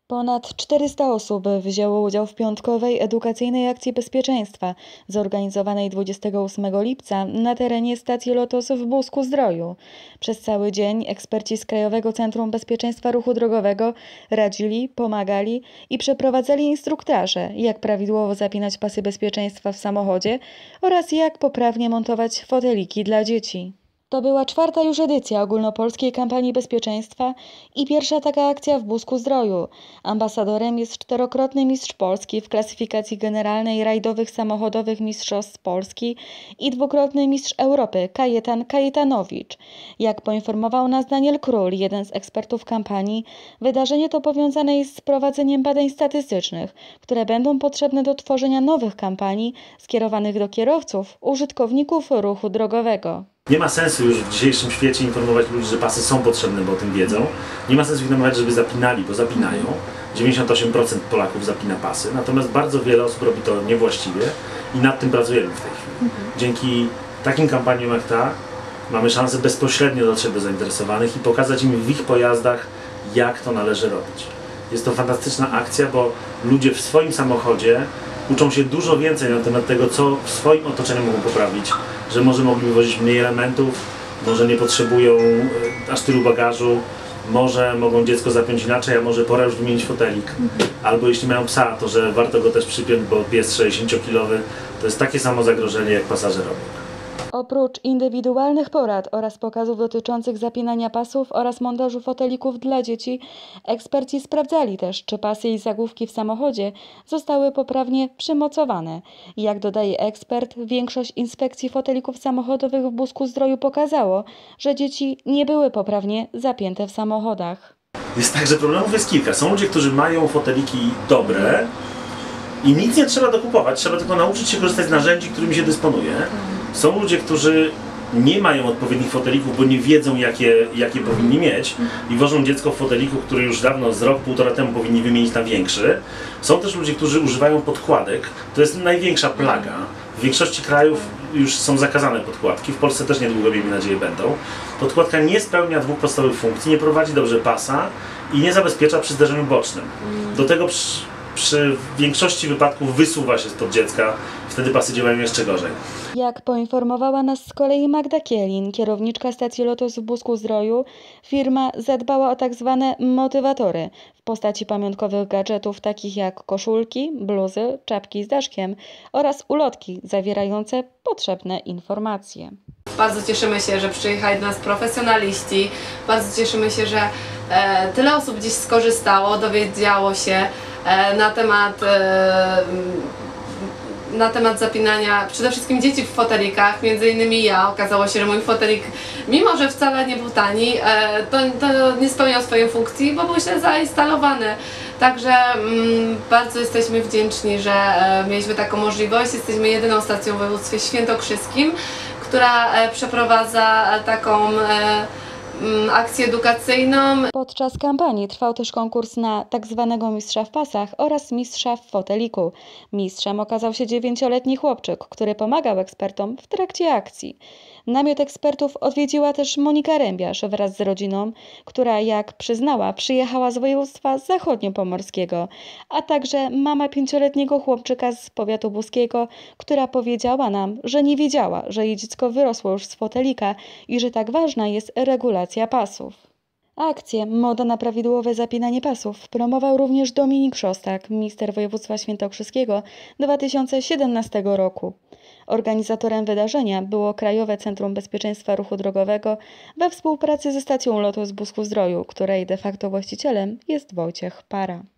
Ponad 400 osób wzięło udział w piątkowej edukacyjnej akcji bezpieczeństwa zorganizowanej 28 lipca na terenie stacji Lotos w Busku-Zdroju. Przez cały dzień eksperci z Krajowego Centrum Bezpieczeństwa Ruchu Drogowego radzili, pomagali i przeprowadzali instruktaże, jak prawidłowo zapinać pasy bezpieczeństwa w samochodzie oraz jak poprawnie montować foteliki dla dzieci. To była czwarta już edycja ogólnopolskiej kampanii bezpieczeństwa i pierwsza taka akcja w Busku-Zdroju. Ambasadorem jest czterokrotny mistrz Polski w klasyfikacji generalnej rajdowych samochodowych mistrzostw Polski i dwukrotny mistrz Europy Kajetan Kajetanowicz. Jak poinformował nas Daniel Król, jeden z ekspertów kampanii, wydarzenie to powiązane jest z prowadzeniem badań statystycznych, które będą potrzebne do tworzenia nowych kampanii skierowanych do kierowców, użytkowników ruchu drogowego. Nie ma sensu już w dzisiejszym świecie informować ludzi, że pasy są potrzebne, bo o tym wiedzą. Nie ma sensu ich namawiać, żeby zapinali, bo zapinają. 98% Polaków zapina pasy, natomiast bardzo wiele osób robi to niewłaściwie i nad tym pracujemy w tej chwili. Dzięki takim kampaniom jak ta mamy szansę bezpośrednio dotrzeć do zainteresowanych i pokazać im w ich pojazdach, jak to należy robić. Jest to fantastyczna akcja, bo ludzie w swoim samochodzie uczą się dużo więcej na temat tego, co w swoim otoczeniu mogą poprawić, że może mogli wywozić mniej elementów, może nie potrzebują aż tylu bagażu, może mogą dziecko zapiąć inaczej, a może pora już wymienić fotelik. Albo jeśli mają psa, to że warto go też przypiąć, bo pies 60-kilowy to jest takie samo zagrożenie jak pasażerowie. Oprócz indywidualnych porad oraz pokazów dotyczących zapinania pasów oraz montażu fotelików dla dzieci, eksperci sprawdzali też, czy pasy i zagłówki w samochodzie zostały poprawnie przymocowane. Jak dodaje ekspert, większość inspekcji fotelików samochodowych w Busku-Zdroju pokazało, że dzieci nie były poprawnie zapięte w samochodach. Jest tak, że problemów jest kilka. Są ludzie, którzy mają foteliki dobre i nic nie trzeba dokupować, trzeba tylko nauczyć się korzystać z narzędzi, którymi się dysponuje. Są ludzie, którzy nie mają odpowiednich fotelików, bo nie wiedzą, jakie powinni mieć i wożą dziecko w foteliku, który już dawno, z rok, półtora temu powinni wymienić na większy. Są też ludzie, którzy używają podkładek. To jest największa plaga. W większości krajów już są zakazane podkładki, w Polsce też niedługo, miejmy nadzieję, będą. Podkładka nie spełnia dwóch podstawowych funkcji, nie prowadzi dobrze pasa i nie zabezpiecza przy zderzeniu bocznym. Do tego przy większości wypadków wysuwa się spod dziecka, wtedy pasy działają jeszcze gorzej. Jak poinformowała nas z kolei Magda Kielin, kierowniczka stacji Lotos w Busku-Zdroju, firma zadbała o tak zwane motywatory w postaci pamiątkowych gadżetów takich jak koszulki, bluzy, czapki z daszkiem oraz ulotki zawierające potrzebne informacje. Bardzo cieszymy się, że przyjechali do nas profesjonaliści, bardzo cieszymy się, że tyle osób dziś skorzystało, dowiedziało się na temat zapinania przede wszystkim dzieci w fotelikach, między innymi ja. Okazało się, że mój fotelik, mimo że wcale nie był tani, to nie spełniał swojej funkcji, bo był źle zainstalowany. Także bardzo jesteśmy wdzięczni, że mieliśmy taką możliwość. Jesteśmy jedyną stacją w województwie świętokrzyskim, która przeprowadza taką akcję edukacyjną. Podczas kampanii trwał też konkurs na tak zwanego mistrza w pasach oraz mistrza w foteliku. Mistrzem okazał się 9-letni chłopczyk, który pomagał ekspertom w trakcie akcji. Namiot ekspertów odwiedziła też Monika Rębiarz wraz z rodziną, która, jak przyznała, przyjechała z województwa zachodniopomorskiego, a także mama 5-letniego chłopczyka z powiatu buskiego, która powiedziała nam, że nie wiedziała, że jej dziecko wyrosło już z fotelika i że tak ważna jest regulacja pasów. Akcję Moda na prawidłowe zapinanie pasów promował również Dominik Szostak, minister województwa świętokrzyskiego 2017 roku. Organizatorem wydarzenia było Krajowe Centrum Bezpieczeństwa Ruchu Drogowego we współpracy ze stacją Lotos w Busku-Zdroju, której de facto właścicielem jest Wojciech Para.